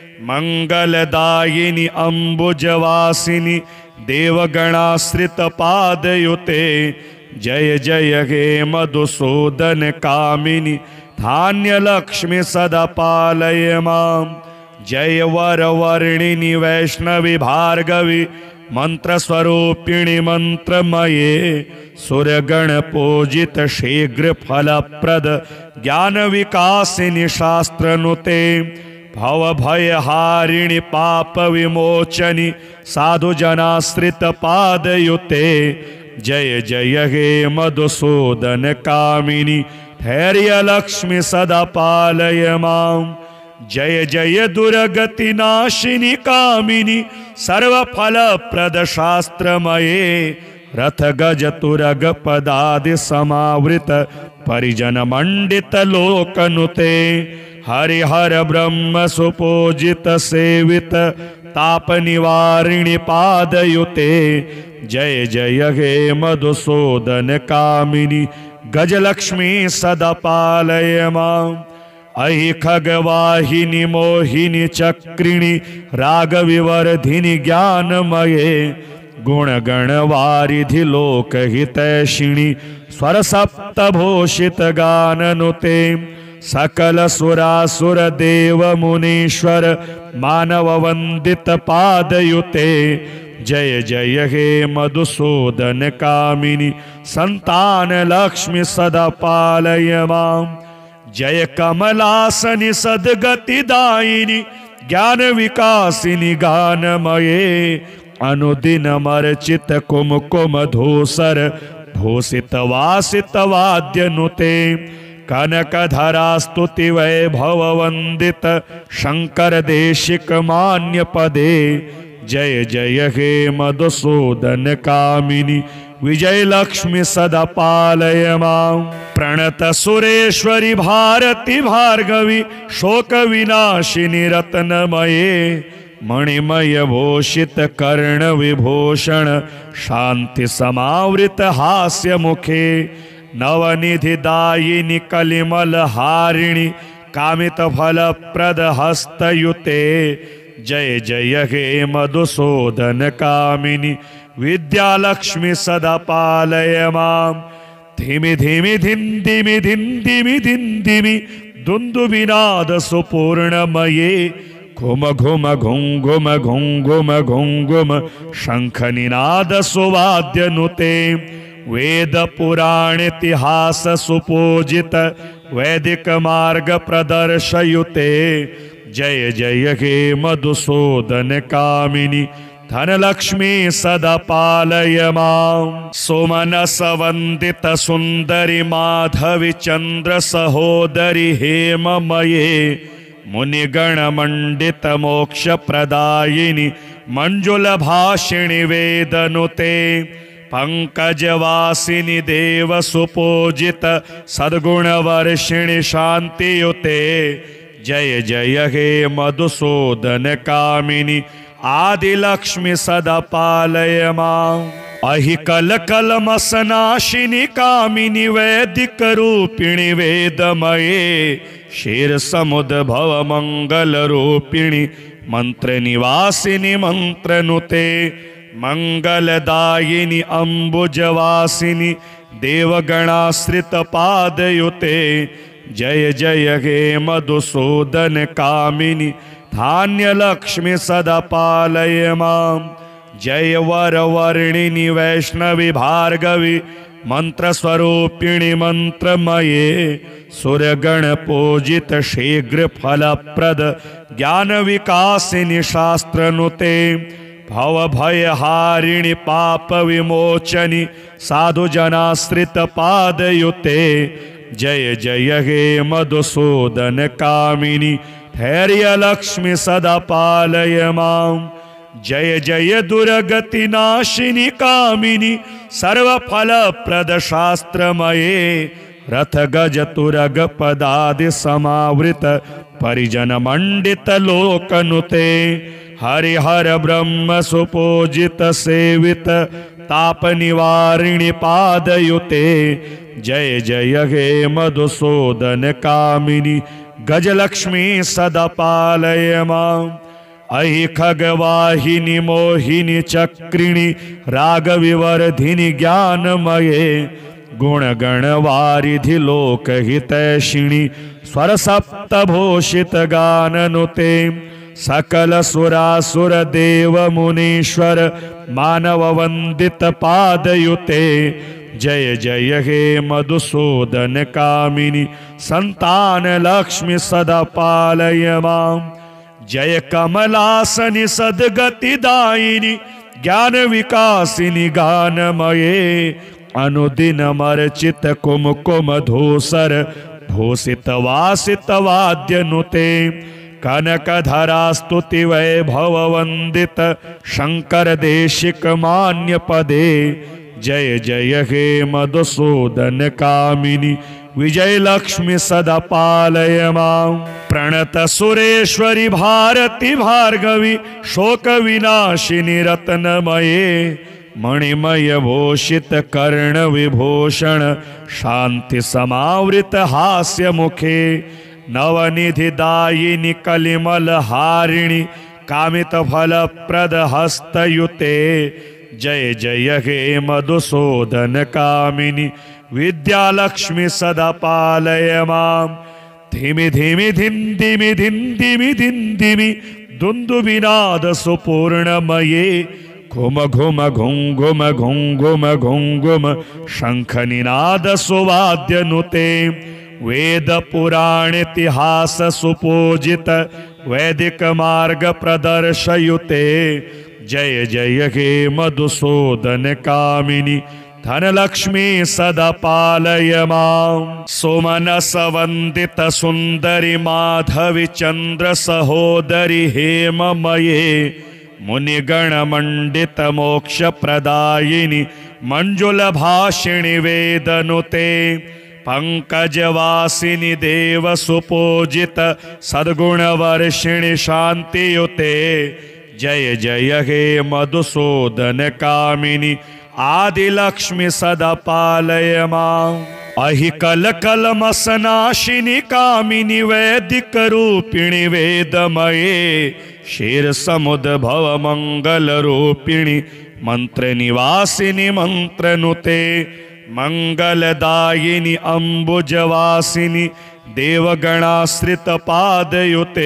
मंगलदायिनी अम्बुजवासिनी देवगणाश्रित पादयुते जय जय हे मधुसूदन कामिनी धान्य लक्ष्मी सदा पालय माम्। जय वर वर्णिनी वैष्णवी भार्गवी मंत्र स्वरूपिणी मंत्रमये सुरगण पूजित शीघ्र फलप्रद ज्ञान विकासिनी शास्त्रनुते भव भय हारिणी पाप विमोचनी साधु जनाश्रित पादयुते जय जय हे मधुसूदन कामिनी धैर्य लक्ष्मी सदा पालय माम्। जय जय दुर्गति नाशिनी कामिनी सर्व फल प्रद शास्त्रमये रथ गज तुरग पदादि समावृत परिजन मंडित लोकनुते हरिहर ब्रह्म सुपूजित सेवित ताप निवारिणि पादयुते जय जय हे मधुसूदन कामिनी गजलक्ष्मी सदा पालय माम्। अहि खगवाहिनी मोहिनी चक्रिणी राग विवर्धिनि ज्ञानमये गुणगणवारिधि लोकहितैषिणि स्वरसप्तभूषित गाननुते सकल सुरासुर देव मुनीश्वर मानव वंदित पादयुते जय जय हे मधुसूदन कामिनी संतान लक्ष्मी सदा पालय माम्। जय कमलासनि सद्गति दायिनी ज्ञान विकासिनी गानमये अनुदिन मर्चित कुमकुम धूसर भूषित वासित वाद्यनुते कनकधरा स्तुति वैभव वंदित शंकर देशिक मान्य पदे जय जय हे मधुसूदन कामिनी विजयलक्ष्मी सदा पालय मां। प्रणत सुरेश्वरी भारती भार्गवी शोक विनाशिनी रत्नमये मणिमय भूषित कर्ण विभूषण शांति समावृत हास्य मुखे नवनिधि दायिनी कलिमल हारिणी कामित फल प्रद हस्तयुते जय जय हे मधुसूदन कामिनी विद्यालक्ष्मी सदा पालय मां। धिमि धिमि धिंदिमि धिंदिमि धिंदिमि दुंदुभिनाद सुपूर्णमये घुम घुम घुं घुम घुं घुम घुं घुम शंख निनाद सुवाद्य नुते वेद पुराण इतिहास सुपूजित वैदिक मार्ग प्रदर्शयुते जय जय हे मधुसूदन कामिनी धनलक्ष्मी सदा पालय मां। सुमनस वंदित सुंदरी माधवी चंद्र सहोदरी हेममये मुनिगण मंडित मोक्ष प्रदायिनी मंजुल भाषिणी वेदनुते पंकजवासिनी देव सुपूजित सद्गुण वर्षिणी शांतियुते जय जय हे मधुसूदन कामिनी आदिलक्ष्मी सदा पालय मां। अहि कल कलमसनाशिनी कामिनी वैदिक रूपिणी वेदमये क्षीर समुद भव मंगल रूपिणी मंत्र निवासिनी मंत्रनुते मंगलदायिनी अम्बुजवासिनी देवगणाश्रित पादयुते जय जय हे मधुसूदन कामिनी धान्य लक्ष्मी सदा पालय मां। जय वर वर्णिनी वैष्णवी भार्गवी मंत्र स्वरूपिणी मंत्रमये सुरगण पूजित शीघ्र फलप्रद ज्ञान विकासिनी शास्त्रनुते भव भय हारिणी पाप विमोचनी साधु जनाश्रित पादयुते जय जय हे मधुसूदन कामिनी धैर्य लक्ष्मी सदा पालय मां। जय जय दुर्गति नाशिनी कामिनी सर्व फल प्रद शास्त्रमये रथ गज तुरग पदादि समावृत परिजन मंडित लोकनुते हरिहर ब्रह्म सुपूजित सेवित ताप निवारिणी पादयुते जय जय हे मधुसूदन कामिनी गजलक्ष्मी सदा पालय मां। अहि खगवाहिनी मोहिनी चक्रिणी राग विवर्धिनी ज्ञानमये गुणगण वारिधि लोकहितैषिणी स्वर सप्तभूषित गाननुते सकल सुरासुर देव मुनीश्वर मानव वंदित पादयुते जय जय हे मधुसूदन कामिनी संतान लक्ष्मी सदा पालय मां। जय कमलासनि सद्गति दायिनी ज्ञान विकासिनी गानमये अनुदिन मर्चित कुमकुम धूसर भूषित वासित वाद्य नुते कनकधरा स्तुति वैभव वंदित शंकर देशिक मान्य पदे जय जय हे मधुसूदन कामिनी विजय लक्ष्मी सदा पालय मां। प्रणत सुरेश्वरी भारती भार्गवी शोक विनाशिनी रत्नमये मणिमय भूषित कर्ण विभूषण शांति समावृत हास्य मुखे नवनिधि दायिनी कलिमल हारिणी कामित फल प्रद हस्तयुते जय जय हे मधुसूदन कामिनी विद्यालक्ष्मी सदा पालय मां। धिमि धिमि धिंदिमि धिंदिमि धिंदिमि दुंदुभिनाद सुपूर्णमये घुम घुम घुं घुम घुं घुम घुं घुम शंख निनाद सुवाद्य नुते वेद पुराण इतिहास सुपूजित वैदिक मार्ग प्रदर्शयुते जय जय हे मधुसूदन कामिनी धनलक्ष्मी सदा पालय मां। सुमनस वंदित सुंदरी माधवी चंद्र सहोदरी हेममये मुनिगण मंडित मोक्ष प्रदायिनी मंजुल भाषिणि वेदनुते पंकजवासिनि देव सुपूजित सद्गुण वर्षिणि शांतियुते जय जय हे मधुसूदन कामिनी आदिलक्ष्मी सदा पालय मां। अहि कल कलमसनाशिनी कामिनी वैदिक रूपिणी वेदमये क्षीर समुद्र भव मंगल रूपिणी मंत्र निवासिनी मंत्र नुते मंगलदायिनी अंबुजवासिनी देवगणाश्रित पादयुते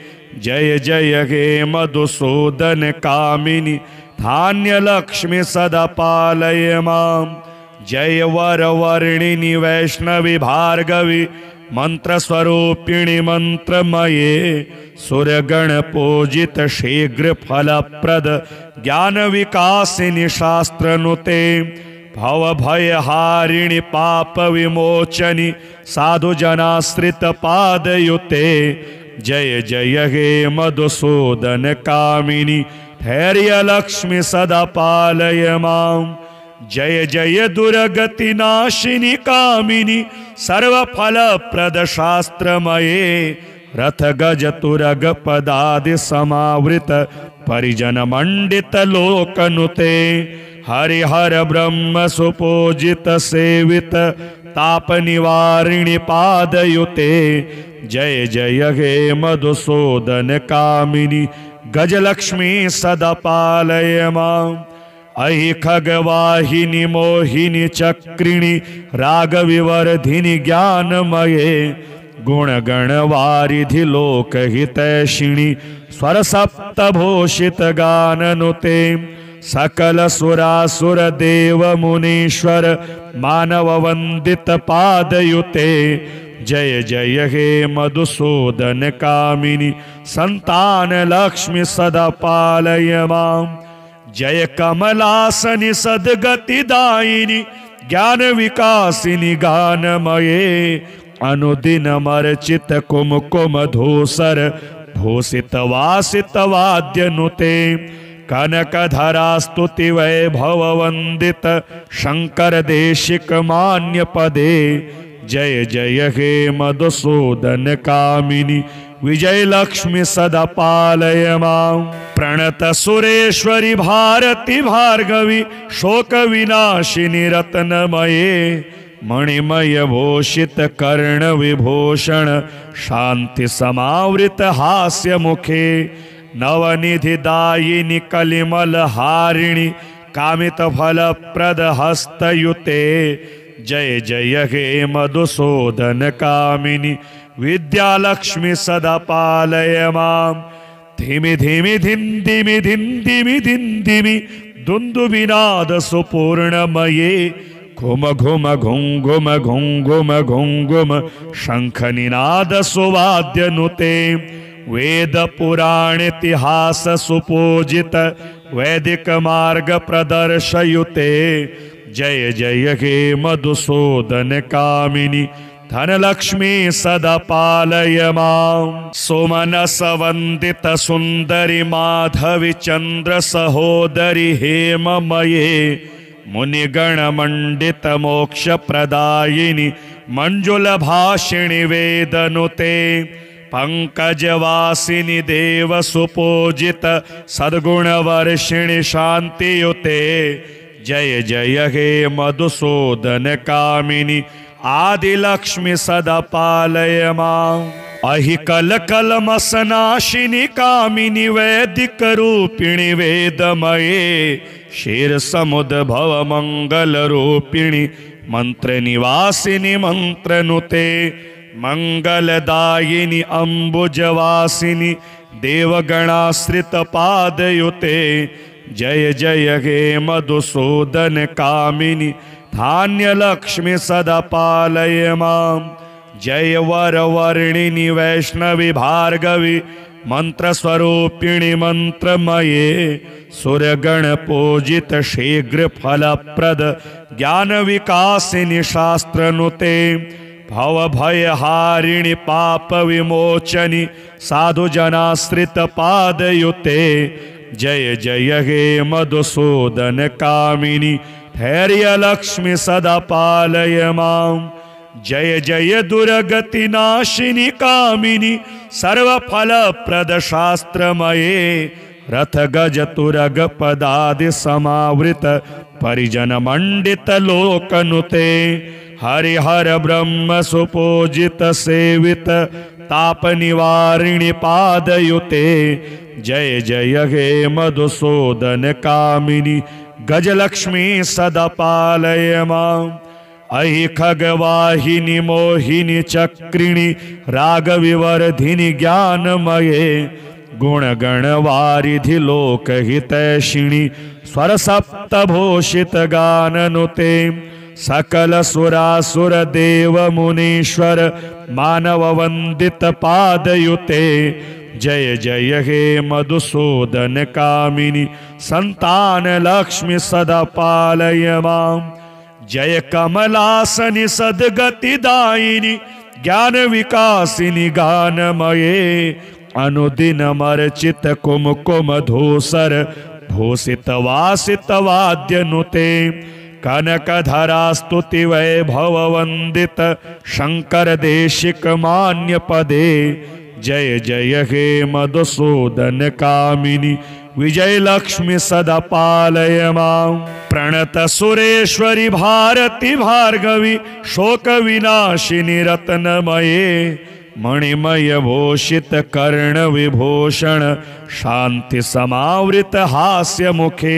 जय जय हे मधुसूदन कामिनी धान्य लक्ष्मी सदा पालय मां। जय वर वर्णिनी वैष्णवी भार्गवी मंत्र स्वरूपिणी मंत्रमये सुरगण पूजित शीघ्र फलप्रद ज्ञान विकासिनी शास्त्रनुते भव भय हारिणी पाप विमोचनी साधु जनाश्रित पादयुते जय जय हे मधुसूदन कामिनी धैर्य लक्ष्मी सदा पालय मां। जय जय दुर्गति नाशिनी कामिनी सर्व फल प्रद शास्त्रमये रथ गज तुरग पदादि समावृत परिजन मंडित लोकनुते हरिहर ब्रह्म सुपूजित सेवित ताप निवारिणी पादयुते जय जय हे मधुसूदन कामिनी गजलक्ष्मी सदा पालय मां। अहि खगवाहिनी मोहिनी चक्रिणी राग विवर्धिनी ज्ञानमये गुणगण वारिधि लोकहितैषिणी स्वर सप्तभूषित गाननुते सकल सुरासुर देव मुनीश्वर मानव वंदित पादयुते जय जय हे मधुसूदन कामिनी संतान लक्ष्मी सदा पालय मां। जय कमलासनि सद्गति दायिनी ज्ञान विकासिनी गानमये अनुदिन मर्चित कुमकुम धूसर भूषित वासित वाद्य नुते कनकधरा स्तुति वैभव वंदित शंकर देशिक मान्य पदे जय जय हे मधुसूदन कामिनी विजय लक्ष्मी सदा पालय मां। प्रणत सुरेश्वरी भारती भार्गवी शोक विनाशिनी रत्नमये मणिमय भूषित कर्ण विभूषण शांति समावृत हास्य मुखे नवनिधि दायिनी कलिमल हारिणी कामित फल प्रद हस्तयुते जय जय हे मधुसूदन कामिनी विद्यालक्ष्मी सदा पालय मां। धिमि धिमि धिन्दिमि धिन्दिमि धिन्दिमि दुन्दुभिनाद सुपूर्णमये घुम घुम घुं घुम घुं घुम घुं घुम शंख निनाद सुवाद्य नुते वेद पुराण इतिहास सुपूजित वैदिक मार्ग प्रदर्शयुते जय जय हे मधुसूदन कामिनी धनलक्ष्मी सदा पालय मां। सुमनस वंदित सुंदरी माधवी चंद्र सहोदरी हेममये मुनिगण मंडित मोक्ष प्रदायिनी मंजुल भाषिणी वेदनुते पंकजवासिनी देव सुपूजित सद्गुण वर्षिणी शांतियुते जय जय हे मधुसूदन कामिनी आदिलक्ष्मी सदा पालय मां। अहि कल कलमसनाशिनी कामिनी वैदिक रूपिणी वेदमये क्षीर समुद्र भव मंगल रूपिणी मंत्र निवासिनी मंत्र नुते मंगलदायिनी अंबुजवासिनी देवगणाश्रित पादयुते जय जय हे मधुसूदन कामिनी धान्य लक्ष्मी सदा पालय मां। जय वर वर्णिनी वैष्णवी भार्गवी मंत्र स्वरूपिणी मंत्रमये सुरगण पूजित शीघ्र फलप्रद ज्ञान विकासिनी शास्त्रनुते भव भय हारिणी पाप विमोचनी साधु जनाश्रित पादयुते जय जय हे मधुसूदन कामिनी धैर्यलक्ष्मी सदा पालय मां। जय जय दुर्गति नाशिनी कामिनी सर्वफलप्रद शास्त्रमये रथ गज तुरग पदादि समावृत परिजन मंडित लोकनुते हरिहर ब्रह्म सुपूजित सेवित ताप निवारिणी पादयुते। जय जय हे मधुसूदन कामिनी गजलक्ष्मी सदा पालय मां। अहि खगवाहिनी मोहिनी चक्रिणी राग विवर्धिनी ज्ञानमये गुणगण वारिधि लोकहितैषिणी स्वर सप्तभूषित गाननुते सकल सुरासुर देव मुनीश्वर मानव वंदित पादयुते। जय जय हे मधुसूदन कामिनी संतान लक्ष्मी सदा पालय मां। जय कमलासनि सद्गतिदायिनी ज्ञान विकासिनी गानमये अनुदिन मर्चित कुमकुम धूसर भूषित वासित वाद्यनुते कनकधरा स्तुति वैभव वंदित शंकर देशिक मान्य पदे। जय जय हे मधुसूदन कामिनी विजय लक्ष्मी सदा पालय मां। प्रणत सुरेश्वरी भारती भार्गवी शोक विनाशिनी रत्नमये मणिमय भूषित कर्ण विभूषण शांति समावृत हास्य मुखे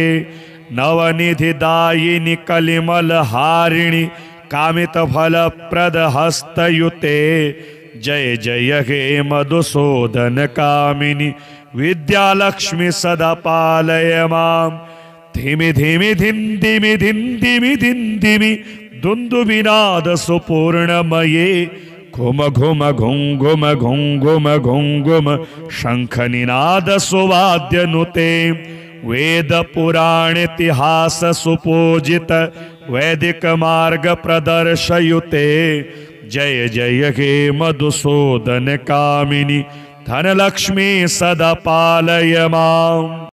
नवनिधि दायिनी कलिमल हारिणी कामित फल प्रद हस्तयुते। जय जय हे मधुसूदन कामिनी विद्यालक्ष्मी सदा पालय मां। धिमि धिमि धिंदिमि धिंदिमि धिंदिमि दुंदुभिनाद सुपूर्णमये घुम घुम घुं घुम घुं घुम घुं घुम शंख निनाद सुवाद्यनुते वेद पुराण इतिहास सुपूजित वैदिक मार्ग प्रदर्शयुते। जय जय हे मधुसूदन कामिनी धनलक्ष्मी सदा पालय मां।